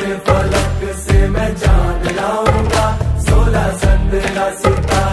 फलक से मैं जान लाऊंगा, 16 15 सितारे